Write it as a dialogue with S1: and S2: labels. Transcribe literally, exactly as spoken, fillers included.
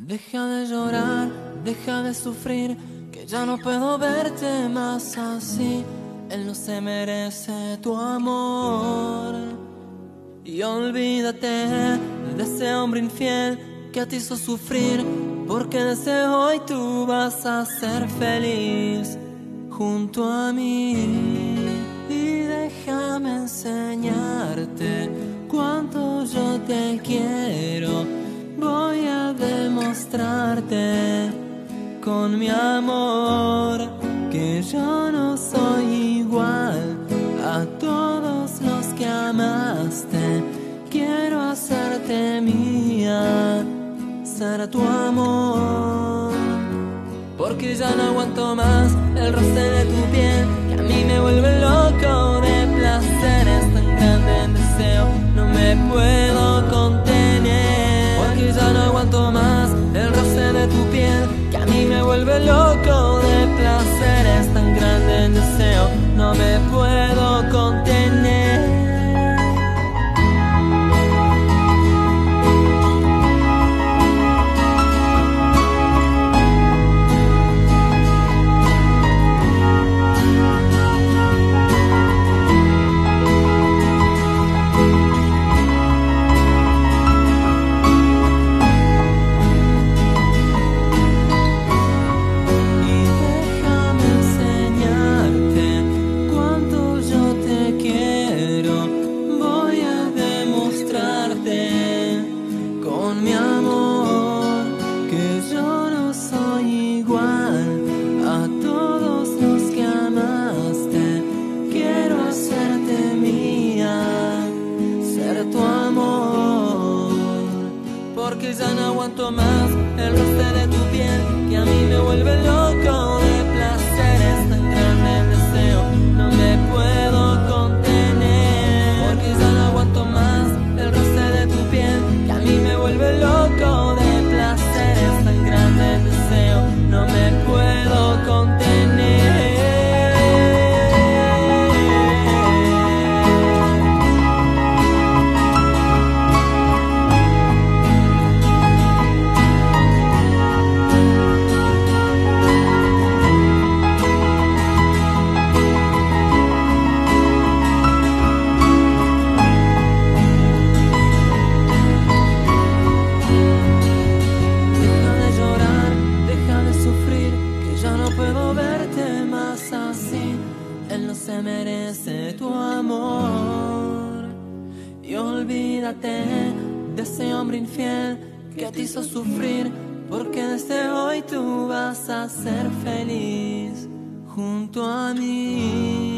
S1: Deja de llorar, deja de sufrir, que ya no puedo verte más así. Él no se merece tu amor. Y olvídate de ese hombre infiel que te hizo sufrir, porque desde hoy tú vas a ser feliz junto a mí. Y déjame enseñarte cuánto yo te quiero. Voy a demostrarte con mi amor que yo no soy igual a todos los que amaste. Quiero hacerte mía, ser tu amor, porque ya no aguanto más el roce de tu piel, que a mí me vuelve loco de placer. Es tan grande el deseo, no me puedo contener, porque ya no aguanto más el roce de tu piel, que a mí me vuelve loco de placer. Es tan grande el deseo, no me puedo contener. Porque ya no aguanto más el roce de tu piel, que a mí me vuelve loco de placer. Es tan grande el deseo, no me puedo contener, porque ya no aguanto más el roce de tu piel, que a mí me vuelve loco de placer. Es tan grande el deseo, no me puedo contener. Se merece tu amor. Y olvídate de ese hombre infiel que te hizo sufrir, porque desde hoy tú vas a ser feliz junto a mí.